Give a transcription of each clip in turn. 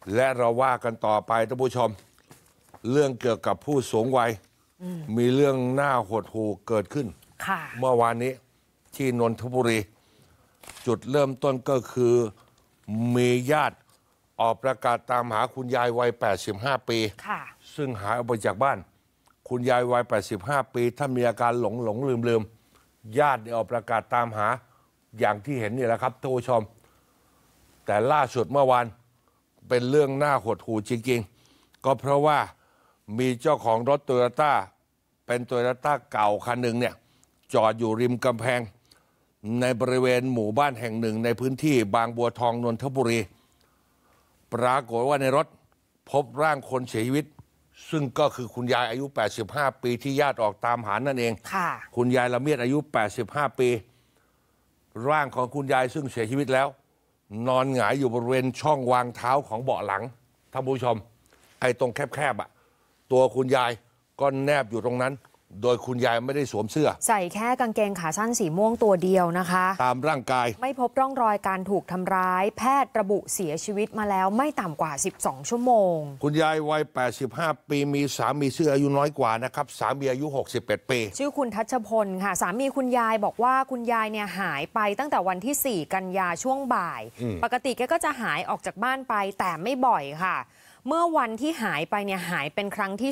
และเราว่ากันต่อไปท่านผู้ชมเรื่องเกี่ยวกับผู้สูงวัยมีเรื่องน่าหดหู่เกิดขึ้นเมื่อวานนี้ที่นนทบุรีจุดเริ่มต้นก็คือมีญาติออกประกาศตามหาคุณยายวัย85 ปีซึ่งหายออกไปจากบ้านคุณยายวัย85 ปีถ้ามีอาการหลงลืมญาติออกประกาศตามหาอย่างที่เห็นนี่แหละครับท่านผู้ชมแต่ล่าสุดเมื่อวานเป็นเรื่องน่าหดหู่จริงๆก็เพราะว่ามีเจ้าของรถโตโยต้าเป็นโตโยต้าเก่าคันหนึ่งเนี่ยจอดอยู่ริมกำแพงในบริเวณหมู่บ้านแห่งหนึ่งในพื้นที่บางบัวทองนนทบุรีปรากฏว่าในรถพบร่างคนเสียชีวิตซึ่งก็คือคุณยายอายุ85 ปีที่ญาติออกตามหานั่นเองคุณยายละเมียดอายุ85 ปีร่างของคุณยายซึ่งเสียชีวิตแล้วนอนหงายอยู่บริเวณช่องวางเท้าของเบาะหลังท่านผู้ชมไอ้ตรงแคบๆตัวคุณยายก็แนบอยู่ตรงนั้นโดยคุณยายไม่ได้สวมเสื้อใส่แค่กางเกงขาสั้นสีม่วงตัวเดียวนะคะตามร่างกายไม่พบร่องรอยการถูกทำร้ายแพทย์ระบุเสียชีวิตมาแล้วไม่ต่ำกว่า12 ชั่วโมงคุณยายวัย85 ปีมีสามีซึ่งอายุน้อยกว่านะครับสามีอายุ61 ปีชื่อคุณทัชพลค่ะสามีคุณยายบอกว่าคุณยายเนี่ยหายไปตั้งแต่วันที่4 กันยาช่วงบ่ายปกติแกก็จะหายออกจากบ้านไปแต่ไม่บ่อยค่ะเมื่อวันที่หายไปเนี่ยหายเป็นครั้งที่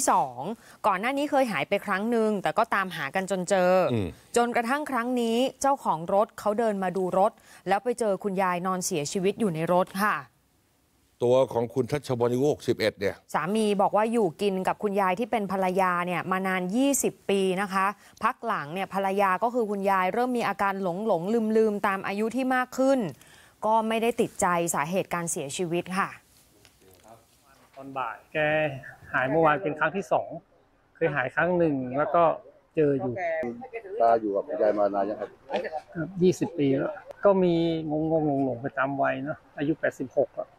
2ก่อนหน้านี้เคยหายไปครั้งหนึ่งแต่ก็ตามหากันจนเจอจนกระทั่งครั้งนี้เจ้าของรถเขาเดินมาดูรถแล้วไปเจอคุณยายนอนเสียชีวิตอยู่ในรถค่ะตัวของคุณทัชพลอายุ61เนี่ยสามีบอกว่าอยู่กินกับคุณยายที่เป็นภรรยาเนี่ยมานาน20 ปีนะคะพักหลังเนี่ยภรรยาก็คือคุณยายเริ่มมีอาการหลงลืมตามอายุที่มากขึ้นก็ไม่ได้ติดใจสาเหตุการเสียชีวิตค่ะตอนบ่ายแกหายเมื่อวานเป็นครั้งที่2เคยหายครั้งหนึ่งแล้วก็เจออยู่ตาอยู่กับคุณยายมานานยังครับ20 ปีแล้วก็มีงหลงประจำวัยเนาะอายุ86ครับ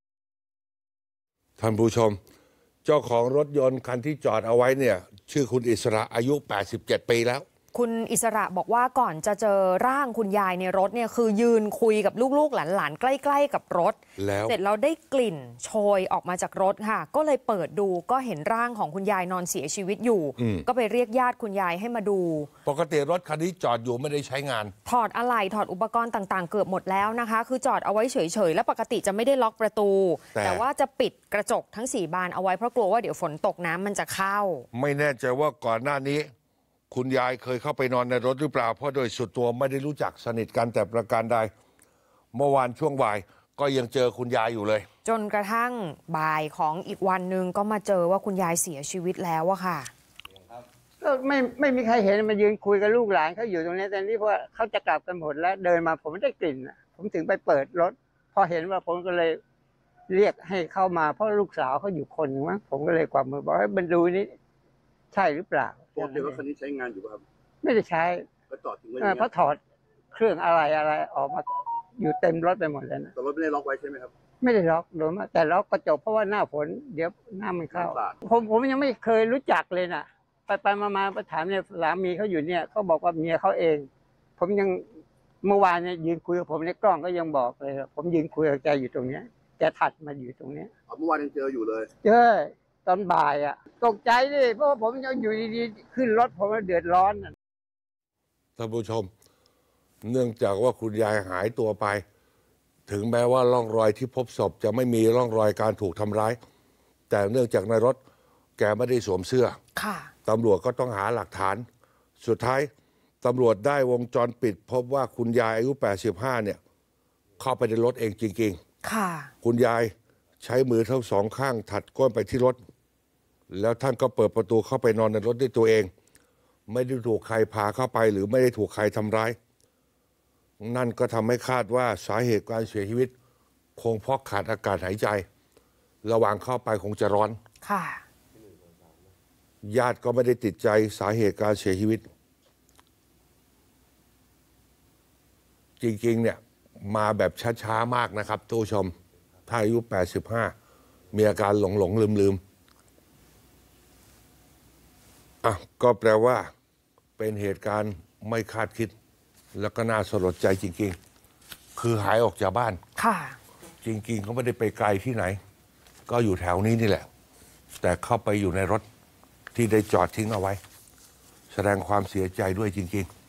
ท่านผู้ชมเจ้าของรถยนต์คันที่จอดเอาไว้เนี่ยชื่อคุณอิสระอายุ87 ปีแล้วคุณอิสระบอกว่าก่อนจะเจอร่างคุณยายในรถเนี่ยคือยืนคุยกับลูกๆหลานๆใกล้ๆกับรถเสร็จแล้วได้กลิ่นโชยออกมาจากรถค่ะก็เลยเปิดดูก็เห็นร่างของคุณยายนอนเสียชีวิตอยู่ก็ไปเรียกญาติคุณยายให้มาดูปกติรถคันนี้จอดอยู่ไม่ได้ใช้งานถอดอะไหล่ถอดอุปกรณ์ต่างๆเกือบหมดแล้วนะคะคือจอดเอาไว้เฉยๆและปกติจะไม่ได้ล็อกประตูแต่ว่าจะปิดกระจกทั้ง4 บานเอาไว้เพราะกลัวว่าเดี๋ยวฝนตกน้ำมันจะเข้าไม่แน่ใจว่าก่อนหน้านี้คุณยายเคยเข้าไปนอนในรถหรือเปล่าเพราะโดยส่วนตัวไม่ได้รู้จักสนิทกันแต่ประการใดเมื่อวานช่วงบ่ายก็ยังเจอคุณยายอยู่เลยจนกระทั่งบ่ายของอีกวันหนึ่งก็มาเจอว่าคุณยายเสียชีวิตแล้วอะค่ะก็ไม่มีใครเห็นมายืนคุยกับลูกหลานเขาอยู่ตรงนี้แต่นี่เพราะเขาจะกลับกันหมดแล้วเดินมาผมไม่ได้กลิ่นผมถึงไปเปิดรถพอเห็นว่าผมก็เลยเรียกให้เข้ามาเพราะลูกสาวเขาอยู่คนหนึ่งมั้งผมก็เลยกวักมือบอกให้บรรดูนี่ใช่หรือเปล่าปกติรถคันนี้ใช้งานอยู่ครับไม่ได้ใช้ก็จอดทิ้งไว้เพราะถอดเครื่องอะไรออกมาอยู่เต็มรถไปหมดเลยนะแต่รถไม่ได้ล็อกไว้ใช่ไหมครับไม่ได้ล็อกโดนมาแต่ล็อกกระจกเพราะว่าหน้าฝนเดี๋ยวน้ำมันเข้าผมยังไม่เคยรู้จักเลยนะไปมาไปถามเนี่ยสามีเขาอยู่เนี่ยเขาบอกว่าเมียเขาเองผมยังเมื่อวานเนี่ยยืนคุยกับผมในกล้องก็ยังบอกเลยผมยืนคุยกับแกอยู่ตรงเนี้ยแกถัดมาอยู่ตรงเนี้ยเมื่อวานยังเจออยู่เลยเจอตอนบ่ายตกใจดิเพราะว่าผมยังอยู่ดีๆขึ้นรถผมเดือดร้อนท่านผู้ชมเนื่องจากว่าคุณยายหายตัวไปถึงแม้ว่าร่องรอยที่พบศพจะไม่มีร่องรอยการถูกทำร้ายแต่เนื่องจากในรถแกไม่ได้สวมเสื้อตำรวจก็ต้องหาหลักฐานสุดท้ายตำรวจได้วงจรปิดพบว่าคุณยายอายุ85เนี่ยเข้าไปในรถเองจริงๆคุณยายใช้มือทั้งสองข้างถัดก้นไปที่รถแล้วท่านก็เปิดประตูเข้าไปนอนในรถด้วยตัวเองไม่ได้ถูกใครพาเข้าไปหรือไม่ได้ถูกใครทำร้ายนั่นก็ทำให้คาดว่าสาเหตุการเสียชีวิตคงเพราะขาดอากาศหายใจระหว่างเข้าไปคงจะร้อนญาติก็ไม่ได้ติดใจสาเหตุการเสียชีวิตจริงๆเนี่ยมาแบบช้าๆมากนะครับทุกผู้ชมถ้าอายุ85มีอาการหลงลืมก็แปลว่าเป็นเหตุการณ์ไม่คาดคิดแล้วก็น่าสลดใจจริงๆคือหายออกจากบ้านจริงๆเขาไม่ได้ไปไกลที่ไหนก็อยู่แถวนี้นี่แหละ แต่เข้าไปอยู่ในรถที่ได้จอดทิ้งเอาไว้ แสดงความเสียใจด้วยจริงๆ